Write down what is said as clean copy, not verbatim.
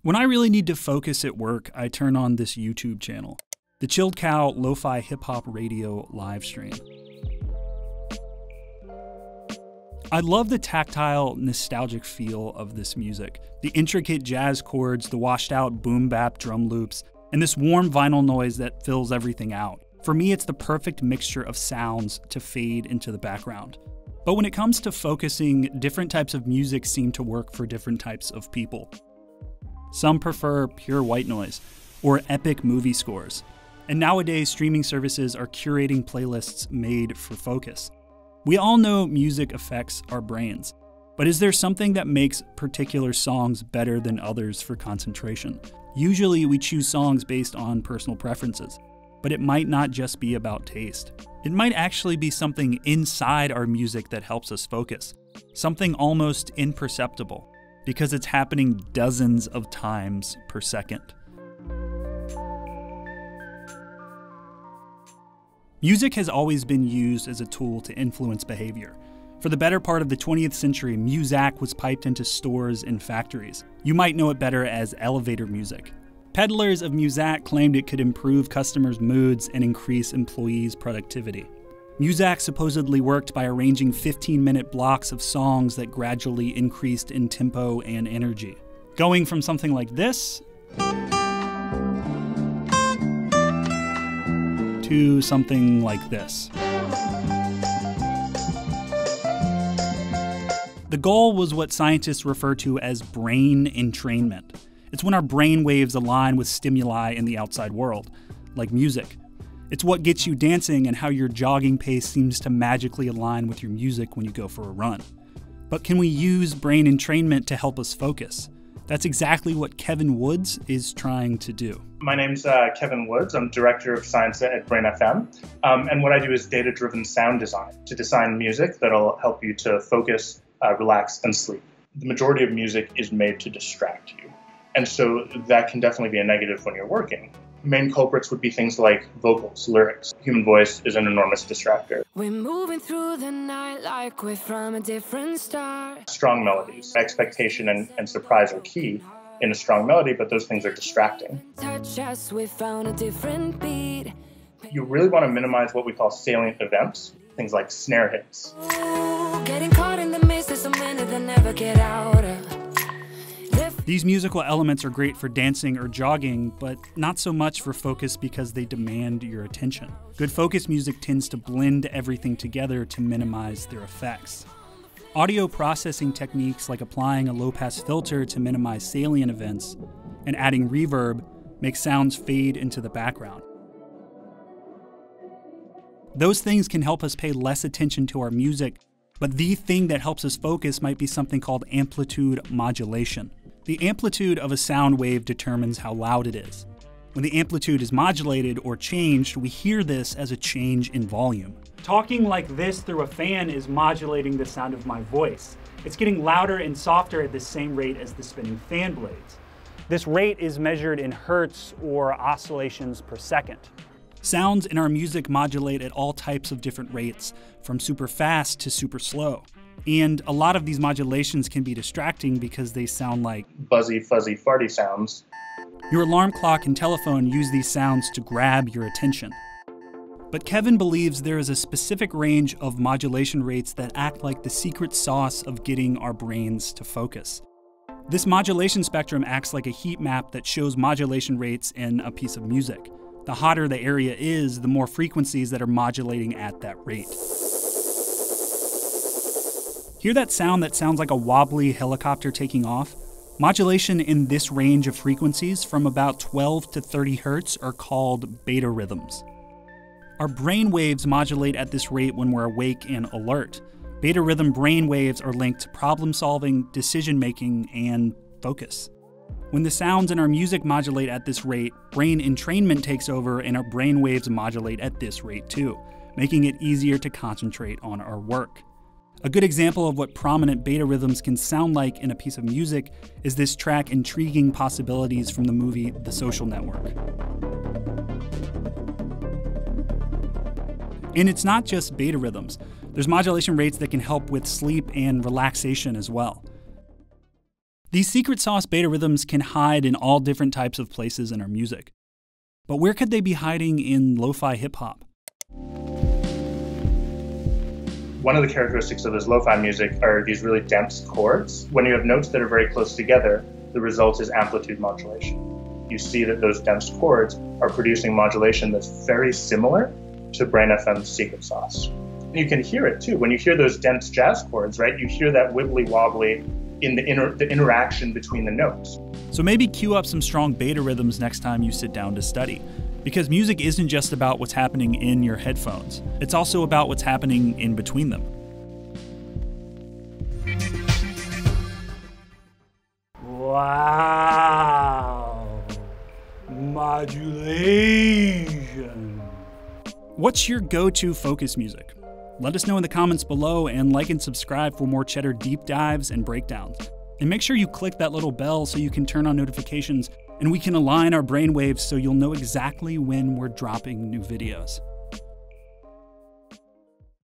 When I really need to focus at work, I turn on this YouTube channel, the Chilled Cow Lo-Fi Hip Hop Radio live stream. I love the tactile, nostalgic feel of this music, the intricate jazz chords, the washed out boom bap drum loops, and this warm vinyl noise that fills everything out. For me, it's the perfect mixture of sounds to fade into the background. But when it comes to focusing, different types of music seem to work for different types of people. Some prefer pure white noise or epic movie scores. And nowadays, streaming services are curating playlists made for focus. We all know music affects our brains, but is there something that makes particular songs better than others for concentration? Usually we choose songs based on personal preferences, but it might not just be about taste. It might actually be something inside our music that helps us focus, something almost imperceptible, because it's happening dozens of times per second. Music has always been used as a tool to influence behavior. For the better part of the 20th century, muzak was piped into stores and factories. You might know it better as elevator music. Peddlers of muzak claimed it could improve customers' moods and increase employees' productivity. Muzak supposedly worked by arranging 15-minute blocks of songs that gradually increased in tempo and energy. Going from something like this to something like this. The goal was what scientists refer to as brain entrainment. It's when our brain waves align with stimuli in the outside world, like music. It's what gets you dancing and how your jogging pace seems to magically align with your music when you go for a run. But can we use brain entrainment to help us focus? That's exactly what Kevin Woods is trying to do. My name's Kevin Woods. I'm Director of Science at Brain FM. And what I do is data-driven sound design to design music that'll help you to focus, relax, and sleep. The majority of music is made to distract you. And so that can definitely be a negative when you're working. Main culprits would be things like vocals, lyrics. Human voice is an enormous distractor. We're moving through the night like we're from a different star. Strong melodies. Expectation and surprise are key in a strong melody, but those things are distracting. Touch us, we found a different beat. You really want to minimize what we call salient events, things like snare hits. Ooh, getting caught in the mist is a minute that never get out of. These musical elements are great for dancing or jogging, but not so much for focus because they demand your attention. Good focus music tends to blend everything together to minimize their effects. Audio processing techniques like applying a low-pass filter to minimize salient events and adding reverb make sounds fade into the background. Those things can help us pay less attention to our music, but the thing that helps us focus might be something called amplitude modulation. The amplitude of a sound wave determines how loud it is. When the amplitude is modulated or changed, we hear this as a change in volume. Talking like this through a fan is modulating the sound of my voice. It's getting louder and softer at the same rate as the spinning fan blades. This rate is measured in hertz or oscillations per second. Sounds in our music modulate at all types of different rates, from super fast to super slow. And a lot of these modulations can be distracting because they sound like buzzy, fuzzy, farty sounds. Your alarm clock and telephone use these sounds to grab your attention. But Kevin believes there is a specific range of modulation rates that act like the secret sauce of getting our brains to focus. This modulation spectrum acts like a heat map that shows modulation rates in a piece of music. The hotter the area is, the more frequencies that are modulating at that rate. Hear that sound that sounds like a wobbly helicopter taking off? Modulation in this range of frequencies from about 12 to 30 hertz are called beta rhythms. Our brain waves modulate at this rate when we're awake and alert. Beta rhythm brain waves are linked to problem solving, decision making, and focus. When the sounds in our music modulate at this rate, brain entrainment takes over and our brain waves modulate at this rate too, making it easier to concentrate on our work. A good example of what prominent beta rhythms can sound like in a piece of music is this track Intriguing Possibilities from the movie The Social Network. And it's not just beta rhythms. There's modulation rates that can help with sleep and relaxation as well. These secret sauce beta rhythms can hide in all different types of places in our music. But where could they be hiding in lo-fi hip-hop? One of the characteristics of this lo-fi music are these really dense chords. When you have notes that are very close together, the result is amplitude modulation. You see that those dense chords are producing modulation that's very similar to Brain FM's secret sauce. And you can hear it too. When you hear those dense jazz chords, right, you hear that wibbly wobbly in the interaction between the notes. So maybe cue up some strong beta rhythms next time you sit down to study. Because music isn't just about what's happening in your headphones. It's also about what's happening in between them. Wow. Modulation. What's your go-to focus music? Let us know in the comments below, and like and subscribe for more Cheddar deep dives and breakdowns. And make sure you click that little bell so you can turn on notifications and we can align our brainwaves so you'll know exactly when we're dropping new videos.